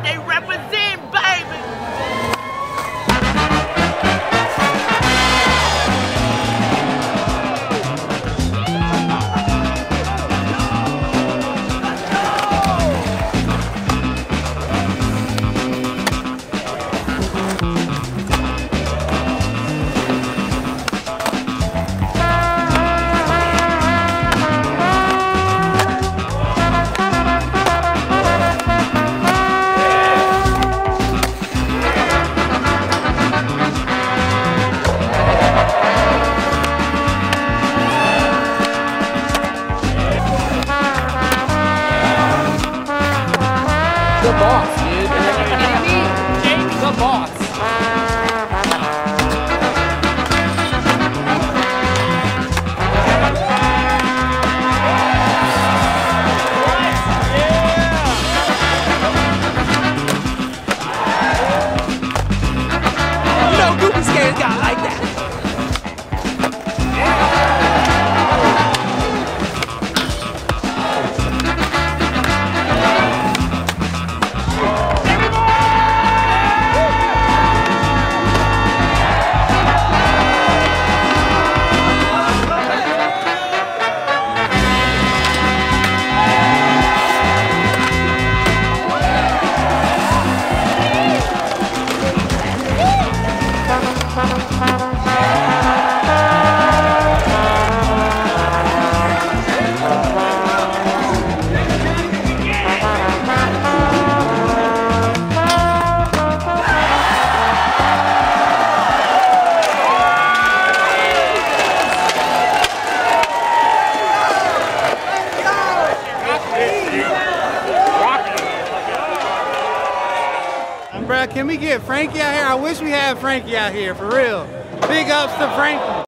They represent, baby. The boss, dude. The boss. No goofy skaters got like that. Bruh, can we get Frankie out here? I wish we had Frankie out here, for real. Big ups to Frankie.